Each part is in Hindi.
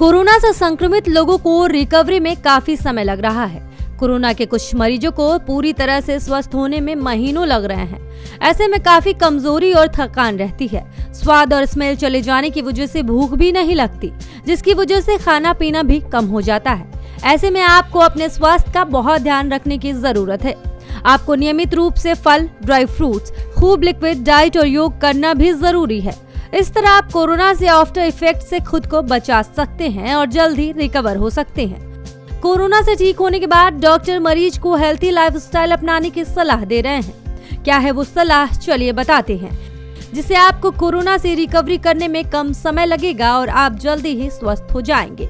कोरोना से संक्रमित लोगों को रिकवरी में काफी समय लग रहा है। कोरोना के कुछ मरीजों को पूरी तरह से स्वस्थ होने में महीनों लग रहे हैं। ऐसे में काफी कमजोरी और थकान रहती है। स्वाद और स्मेल चले जाने की वजह से भूख भी नहीं लगती, जिसकी वजह से खाना पीना भी कम हो जाता है। ऐसे में आपको अपने स्वास्थ्य का बहुत ध्यान रखने की जरूरत है। आपको नियमित रूप से फल, ड्राई फ्रूट्स, खूब लिक्विड डाइट और योग करना भी जरूरी है। इस तरह आप कोरोना से आफ्टर इफेक्ट से खुद को बचा सकते हैं और जल्द ही रिकवर हो सकते हैं। कोरोना से ठीक होने के बाद डॉक्टर मरीज को हेल्थी लाइफस्टाइल अपनाने की सलाह दे रहे हैं। क्या है वो सलाह, चलिए बताते हैं, जिससे आपको कोरोना से रिकवरी करने में कम समय लगेगा और आप जल्दी ही स्वस्थ हो जाएंगे।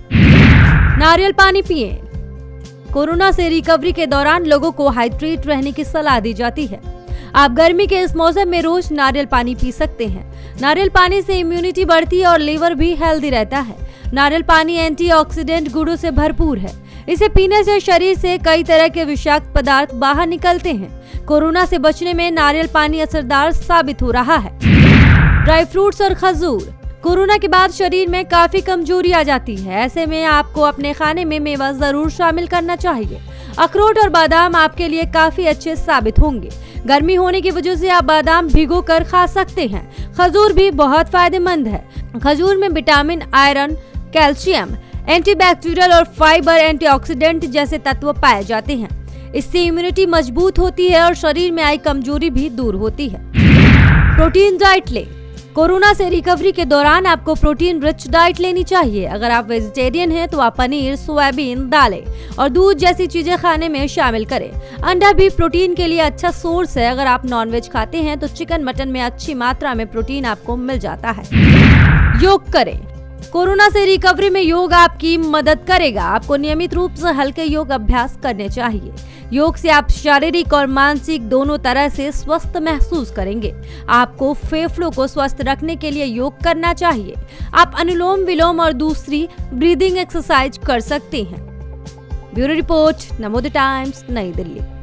नारियल पानी पिएं। कोरोना से रिकवरी के दौरान लोगों को हाइड्रेट रहने की सलाह दी जाती है। आप गर्मी के इस मौसम में रोज नारियल पानी पी सकते हैं। नारियल पानी से इम्यूनिटी बढ़ती है और लीवर भी हेल्दी रहता है। नारियल पानी एंटीऑक्सीडेंट गुणों से भरपूर है। इसे पीने से शरीर से कई तरह के विषाक्त पदार्थ बाहर निकलते हैं। कोरोना से बचने में नारियल पानी असरदार साबित हो रहा है। ड्राई फ्रूट्स और खजूर। कोरोना के बाद शरीर में काफी कमजोरी आ जाती है। ऐसे में आपको अपने खाने में मेवा जरूर शामिल करना चाहिए। अखरोट और बादाम आपके लिए काफी अच्छे साबित होंगे। गर्मी होने की वजह से आप बादाम भिगो कर खा सकते हैं। खजूर भी बहुत फायदेमंद है। खजूर में विटामिन, आयरन, कैल्शियम, एंटीबैक्टीरियल और फाइबर, एंटीऑक्सीडेंट जैसे तत्व पाए जाते हैं। इससे इम्यूनिटी मजबूत होती है और शरीर में आई कमजोरी भी दूर होती है। प्रोटीन डाइट लें। कोरोना से रिकवरी के दौरान आपको प्रोटीन रिच डाइट लेनी चाहिए। अगर आप वेजिटेरियन हैं तो आप पनीर, सोयाबीन, दालें और दूध जैसी चीजें खाने में शामिल करें। अंडा भी प्रोटीन के लिए अच्छा सोर्स है। अगर आप नॉनवेज खाते हैं तो चिकन, मटन में अच्छी मात्रा में प्रोटीन आपको मिल जाता है। योग करें। कोरोना से रिकवरी में योग आपकी मदद करेगा। आपको नियमित रूप से हल्के योग अभ्यास करने चाहिए। योग से आप शारीरिक और मानसिक दोनों तरह से स्वस्थ महसूस करेंगे। आपको फेफड़ों को स्वस्थ रखने के लिए योग करना चाहिए। आप अनुलोम विलोम और दूसरी ब्रीदिंग एक्सरसाइज कर सकते हैं। ब्यूरो रिपोर्ट, नमोद टाइम्स, नई दिल्ली।